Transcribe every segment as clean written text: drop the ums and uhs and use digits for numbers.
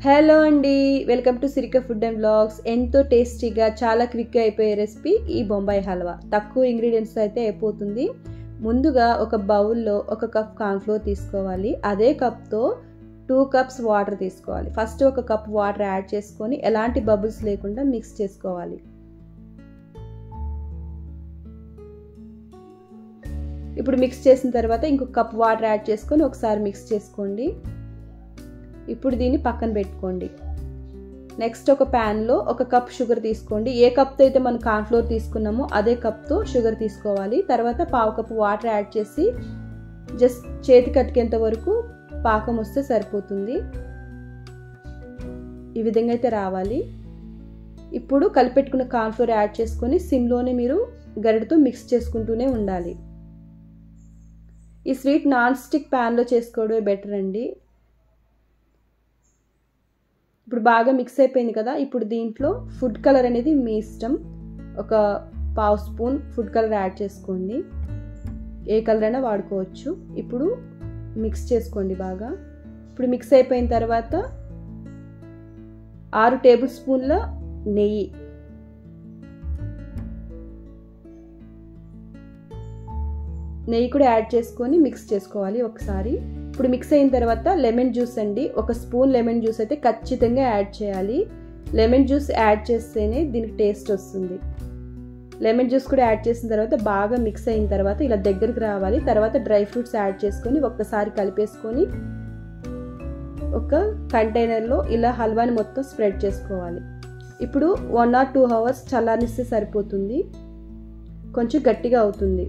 Hello అండి, welcome to Sirika food and blogs. ఎంతో టేస్టీగా చాలా క్విక్గా అయిపోయే రెసిపీ ఈ బొంబాయి హల్వా. తక్కువ ఇంగ్రీడియంట్స్ అయితే అయిపోతుంది. ముందుగా ఒక బౌల్లో 1 కప్ కార్న్ఫ్లోర్ తీసుకోవాలి. అదే కప్తో 2 కప్స్ వాటర్ తీసుకోవాలి. ఫస్ట్ 1 కప్ వాటర్ యాడ్ చేసుకొని ఎలాంటి బబుల్స్ లేకుండా మిక్స్ చేసుకోవాలి. ఇప్పుడు మిక్స్ చేసిన తర్వాత ఇంకొక కప్ వాటర్ యాడ్ చేసుకొని ఒకసారి మిక్స్ చేసుకోండి. ఇప్పుడు దీన్ని పక్కన పెట్టుకోండి. నెక్స్ట్ ఒక ప్యాన్లో 1 కప్ షుగర్ తీసుకోండి. ఏ కప్తో అయితే మనం కార్న్ఫ్లోర్ తీసుకున్నామో అదే కప్తో షుగర్ తీసుకోవాలి. తర్వాత 1/2 కప్ వాటర్ యాడ్ చేసి జస్ట్ చేతి కట్టుకేంత వరకు పాకం వస్తే సరిపోతుంది. ఈ విధంగా అయితే రావాలి. ఇప్పుడు కలిపెట్టుకున్న కార్న్ఫ్లోర్ యాడ్ చేసుకొని సిమ్లోనే మీరు గరిటతో మిక్స్ చేసుకుంటూనే ఉండాలి. ఈ స్వీట్ నాన్ స్టిక్ ప్యాన్లో చేసుకోవడమే బెటర్ అండి. ఇప్పుడు బాగా మిక్స్ అయిపోయింది కదా. ఇప్పుడు దీంట్లో ఫుడ్ కలర్ అనేది మీ ఇష్టం. 1/2 స్పూన్ ఫుడ్ కలర్ యాడ్ చేసుకోండి. ఏ కలర్ అయినా వాడుకోవచ్చు. ఇప్పుడు మిక్స్ చేసుకోండి బాగా. ఇప్పుడు మిక్స్ అయిపోయిన తర్వాత 6 టేబుల్ స్పూన్ల నెయ్యి, కూడా యాడ్ చేసుకొని మిక్స్ చేసుకోవాలి ఒకసారి. ఇప్పుడు మిక్స్ అయిన తర్వాత లెమన్ జ్యూస్ అండి, 1 స్పూన్ లెమన్ జ్యూస్ అయితే ఖచ్చితంగా యాడ్ చేయాలి. లెమన్ జ్యూస్ యాడ్ చేస్తేనే దీనికి టేస్ట్ వస్తుంది. లెమన్ జ్యూస్ కూడా యాడ్ చేసిన తర్వాత బాగా మిక్స్ అయిన తర్వాత ఇలా దగ్గరికి రావాలి. తర్వాత డ్రై ఫ్రూట్స్ యాడ్ చేసుకొని ఒక్కసారి కలిపేసుకొని ఒక కంటైనర్లో ఇలా హల్వాని మొత్తం స్ప్రెడ్ చేసుకోవాలి. ఇప్పుడు 1 or 2 అవర్స్ చల్లారిస్తే సరిపోతుంది. కొంచెం గట్టిగా అవుతుంది.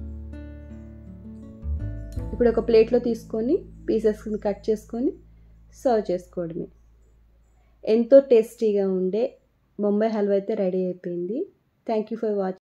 ఇప్పుడు ఒక ప్లేట్లో తీసుకొని పీసెస్ కట్ చేసుకొని సర్వ్ చేసుకోవడమే. ఎంతో టేస్టీగా ఉండే బొంబాయి హల్వా అయితే రెడీ అయిపోయింది. Thank you for watching.